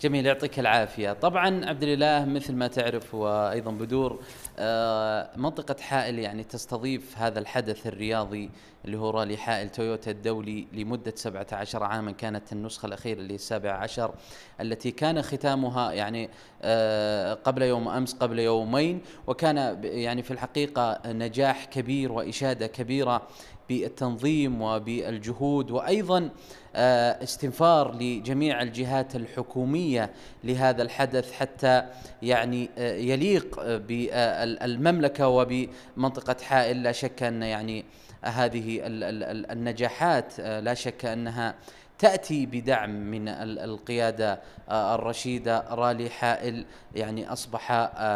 جميل، يعطيك العافية. طبعا عبد الإله مثل ما تعرف وأيضا بدور منطقة حائل يعني تستضيف هذا الحدث الرياضي اللي هو رالي حائل تويوتا الدولي لمدة 17 عاما. كانت النسخة الأخيرة اللي 17 التي كان ختامها يعني قبل يوم أمس، قبل يومين، وكان يعني في الحقيقة نجاح كبير وإشادة كبيرة بالتنظيم وبالجهود، وأيضا استنفار لجميع الجهات الحكومية لهذا الحدث حتى يعني يليق بالمملكة وبمنطقة حائل. لا شك أن يعني هذه النجاحات لا شك أنها تأتي بدعم من القيادة الرشيدة. رالي حائل يعني أصبح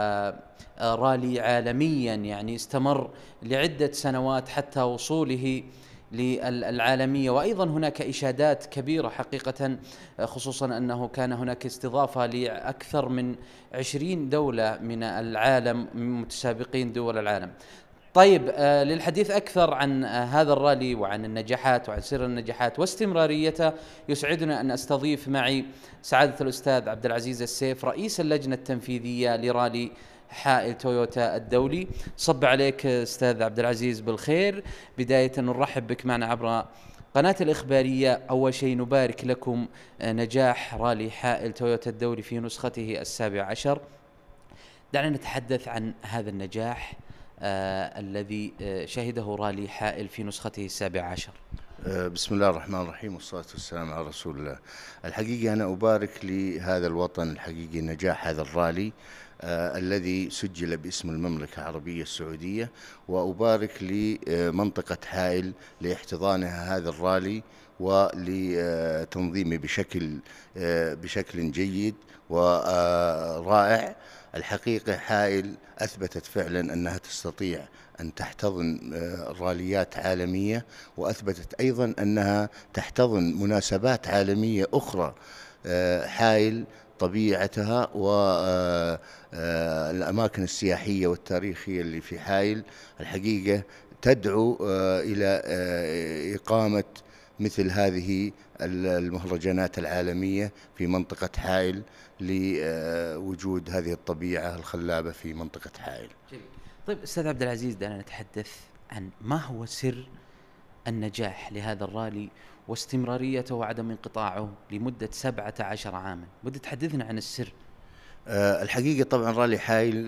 رالي عالميا، يعني استمر لعدة سنوات حتى وصوله للعالمية. وأيضا هناك إشادات كبيرة حقيقة، خصوصا أنه كان هناك استضافة لأكثر من 20 دولة من العالم، من متسابقين دول العالم. طيب للحديث أكثر عن هذا الرالي وعن النجاحات وعن سر النجاحات واستمراريته، يسعدنا أن أستضيف معي سعادة الأستاذ عبد العزيز السيف، رئيس اللجنة التنفيذية لرالي حائل تويوتا الدولي. صب عليك أستاذ عبد العزيز بالخير. بداية نرحب بك معنا عبر قناة الإخبارية. أول شيء نبارك لكم نجاح رالي حائل تويوتا الدولي في نسخته 17. دعنا نتحدث عن هذا النجاح الذي شهده رالي حائل في نسخته 17. بسم الله الرحمن الرحيم، والصلاة والسلام على رسول الله. الحقيقة أنا أبارك لهذا الوطن الحقيقي نجاح هذا الرالي الذي سجل باسم المملكة العربية السعودية، وأبارك لمنطقة حائل لاحتضانها هذا الرالي ولتنظيمه بشكل جيد ورائع. الحقيقة حائل أثبتت فعلا أنها تستطيع أن تحتضن راليات عالمية، وأثبتت أيضا أنها تحتضن مناسبات عالمية أخرى. حائل طبيعتها والأماكن السياحية والتاريخية اللي في حائل الحقيقة تدعو إلى إقامة مثل هذه المهرجانات العالمية في منطقة حائل لوجود هذه الطبيعة الخلابة في منطقة حائل. طيب أستاذ عبد العزيز، دعنا نتحدث عن ما هو سر النجاح لهذا الرالي واستمراريته وعدم انقطاعه لمدة 17 عاما. بدي تحدثنا عن السر. الحقيقة طبعا رالي حائل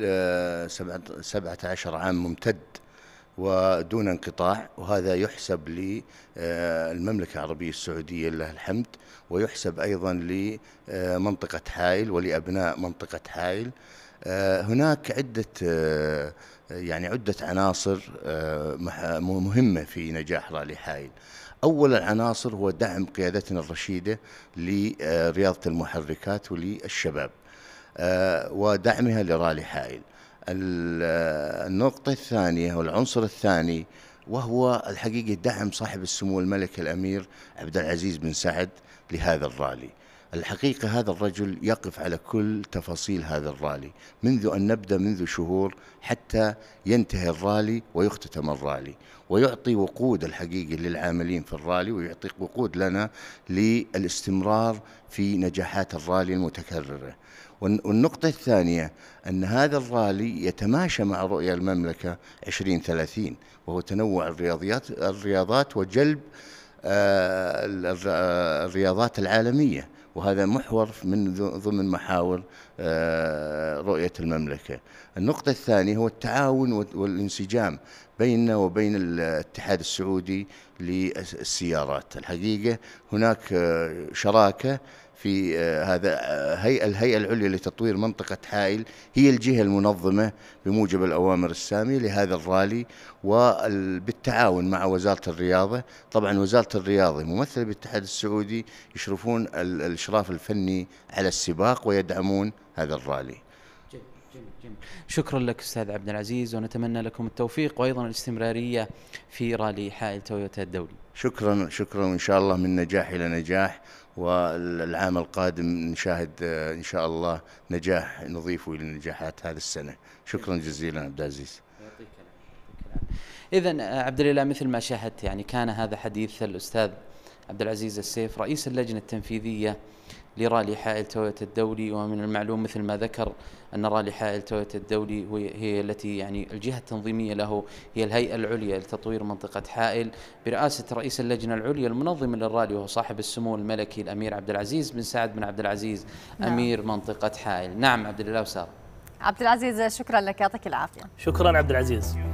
17 عام ممتد ودون انقطاع، وهذا يحسب للمملكة العربية السعودية لله الحمد، ويحسب أيضا لمنطقة حائل ولأبناء منطقة حائل. هناك عدة عناصر مهمة في نجاح رالي حائل. أول العناصر هو دعم قيادتنا الرشيدة لرياضة المحركات وللشباب ودعمها لرالي حائل. النقطة الثانية والعنصر الثاني وهو الحقيقة دعم صاحب السمو الملك الأمير عبد العزيز بن سعد لهذا الرالي. الحقيقة هذا الرجل يقف على كل تفاصيل هذا الرالي منذ أن نبدأ، منذ شهور حتى ينتهي الرالي ويختتم الرالي، ويعطي وقود الحقيقي للعاملين في الرالي، ويعطي وقود لنا للاستمرار في نجاحات الرالي المتكررة. والنقطة الثانية أن هذا الرالي يتماشى مع رؤية المملكة 2030، وهو تنوع الرياضات وجلب الرياضات العالمية، وهذا محور من ضمن محاور رؤية المملكة. النقطة الثانية هو التعاون والانسجام بيننا وبين الاتحاد السعودي للسيارات. الحقيقة هناك شراكة في هذا. الهيئة العليا لتطوير منطقة حائل هي الجهة المنظمة بموجب الأوامر السامية لهذا الرالي، وبالتعاون مع وزارة الرياضة. طبعا وزارة الرياضة ممثلة بالاتحاد السعودي يشرفون الإشراف الفني على السباق ويدعمون هذا الرالي. جميل. شكرا لك أستاذ عبد العزيز، ونتمنى لكم التوفيق وأيضا الاستمرارية في رالي حائل تويوتا الدولي. شكرا، وإن شاء الله من نجاح إلى نجاح، والعام القادم نشاهد إن شاء الله نجاح نضيفه إلى نجاحات هذه السنة. شكرا جزيلا عبد العزيز. إذن عبد الإله، مثل ما شاهدت يعني كان هذا حديث الأستاذ عبد العزيز السيف، رئيس اللجنة التنفيذية لرالي حائل تويوتا الدولي. ومن المعلوم مثل ما ذكر أن رالي حائل تويوتا الدولي هي التي يعني الجهة التنظيمية له هي الهيئة العليا لتطوير منطقة حائل برئاسة رئيس اللجنة العليا المنظمة للرالي، وهو صاحب السمو الملكي الأمير عبد العزيز بن سعد بن عبد العزيز أمير منطقة حائل. نعم عبد الله وسارة. عبد العزيز شكرا لك، يعطيك العافية. شكرا عبد العزيز.